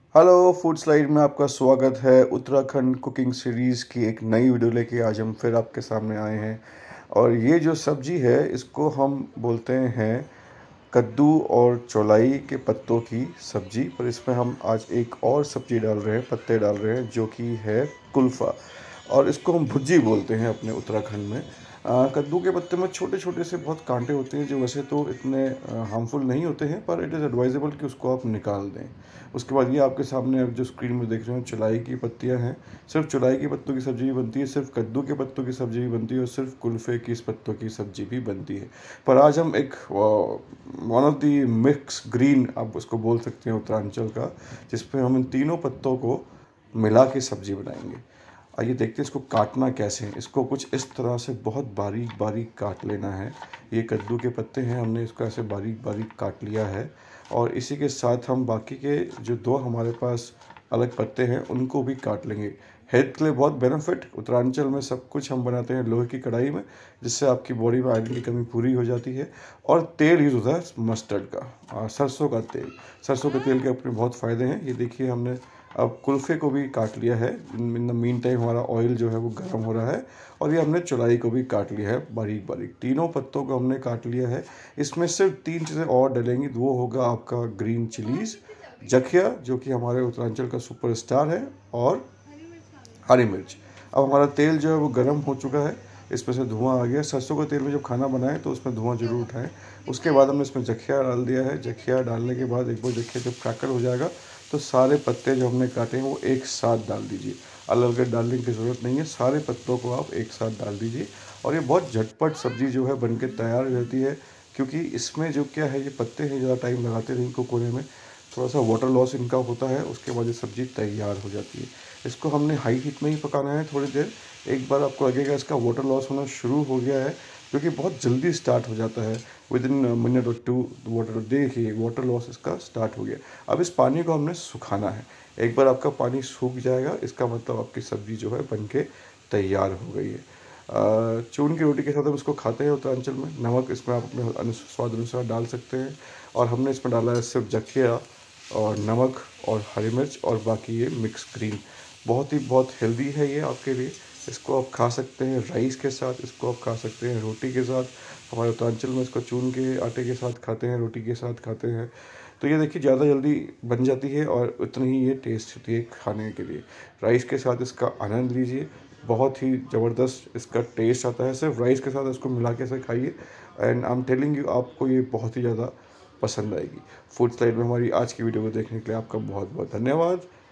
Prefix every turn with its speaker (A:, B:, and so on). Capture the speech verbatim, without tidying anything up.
A: Hello, food slide में आपका स्वागत है। उत्तराखंड कुकिंग सीरीज़ की एक नई वीडियो लेके आज हम फिर आपके सामने आए हैं। और ये जो सब्ज़ी है इसको हम बोलते हैं कद्दू और चौलाई के पत्तों की सब्ज़ी। पर इसमें हम आज एक और सब्ज़ी डाल रहे हैं, पत्ते डाल रहे हैं, जो कि है कुल्फ़ा। और इसको हम भुज्जी बोलते हैं अपने उत्तराखंड में। अ, कद्दू के पत्ते में छोटे छोटे से बहुत कांटे होते हैं, जो वैसे तो इतने हार्मफुल नहीं होते हैं, पर इट इज़ एडवाइजेबल कि उसको आप निकाल दें। उसके बाद ये आपके सामने अब जो स्क्रीन में देख रहे हो चौलाई की पत्तियां हैं। सिर्फ चौलाई के पत्तों की सब्ज़ी भी बनती है, सिर्फ कद्दू के पत्तों की सब्ज़ी भी बनती है, और सिर्फ कुल्फ़े की इस पत्तों की सब्ज़ी भी बनती है। पर आज हम एक one of the mix green आप उसको बोल सकते हैं उत्तरांचल का, जिसपे हम इन तीनों पत्तों को मिला के सब्ज़ी बनाएंगे। आइए देखते हैं इसको काटना कैसे है। इसको कुछ इस तरह से बहुत बारीक बारीक काट लेना है। ये कद्दू के पत्ते हैं, हमने इसको ऐसे बारीक बारीक काट लिया है। और इसी के साथ हम बाकी के जो दो हमारे पास अलग पत्ते हैं उनको भी काट लेंगे। हेल्थ के लिए बहुत बेनिफिट। उत्तरांचल में सब कुछ हम बनाते हैं लोहे की कढ़ाई में, जिससे आपकी बॉडी में आयरन की कमी पूरी हो जाती है। और तेल यूज़ होता है मस्टर्ड का, सरसों का तेल। सरसों के तेल के अपने बहुत फ़ायदे हैं। ये देखिए, हमने अब कुल्फ़े को भी काट लिया है। इन द मीन टाइम हमारा ऑयल जो है वो गर्म हो रहा है। और ये हमने चौलाई को भी काट लिया है बारीक बारीक। तीनों पत्तों को हमने काट लिया है। इसमें सिर्फ तीन चीज़ें और डलेंगी, वो होगा आपका ग्रीन चिलीज़, जखिया जो कि हमारे उत्तरांचल का सुपरस्टार है, और हरी मिर्च। अब हमारा तेल जो है वो गर्म हो चुका है, इसमें से धुआं आ गया। सरसों के तेल में जब खाना बनाएं तो उसमें धुआं जरूर उठाएं। उसके बाद हमने इसमें जखिया डाल दिया है। जखिया डालने के बाद एक बार जखिया जब क्रैकल हो जाएगा तो सारे पत्ते जो हमने काटे हैं वो एक साथ डाल दीजिए। अलग अलग डालने की ज़रूरत नहीं है, सारे पत्तों को आप एक साथ डाल दीजिए। और ये बहुत झटपट सब्ज़ी जो है बन के तैयार हो जाती है, क्योंकि इसमें जो क्या है, ये पत्ते हैं, ज़्यादा टाइम लगाते नहीं कुकोने में, थोड़ा सा वाटर लॉस इनका होता है। उसके बाद ये सब्ज़ी तैयार हो जाती है। इसको हमने हाई हीट में ही पकाना है थोड़ी देर। एक बार आपको लगेगा इसका वाटर लॉस होना शुरू हो गया है, जो कि बहुत जल्दी स्टार्ट हो जाता है, विद इन मिनट और टू वाटर देखिए वाटर लॉस इसका स्टार्ट हो गया। अब इस पानी को हमने सुखाना है। एक बार आपका पानी सूख जाएगा, इसका मतलब आपकी सब्ज़ी जो है बन के तैयार हो गई है। अ, चून की रोटी के साथ हम इसको खाते हैं उत्तरांचल में। नमक इसमें आप अपने अनु स्वाद अनुसार डाल सकते हैं। और हमने इसमें डाला है सिर्फ जखिया और नमक और हरी मिर्च, और बाकी ये मिक्स ग्रीन। बहुत ही बहुत हेल्दी है ये आपके लिए। इसको आप खा सकते हैं राइस के साथ, इसको आप खा सकते हैं रोटी के साथ। हमारे उत्तरांचल में इसको चून के आटे के साथ खाते हैं, रोटी के साथ खाते हैं। तो ये देखिए ज़्यादा जल्दी बन जाती है और उतनी ही ये टेस्ट होती है खाने के लिए। राइस के साथ इसका आनंद लीजिए, बहुत ही ज़बरदस्त इसका टेस्ट आता है। सिर्फ राइस के साथ इसको मिला के से खाइए, and I am telling you, आपको ये बहुत ही ज़्यादा पसंद आएगी। फूड स्लाइड में हमारी आज की वीडियो को देखने के लिए आपका बहुत बहुत धन्यवाद।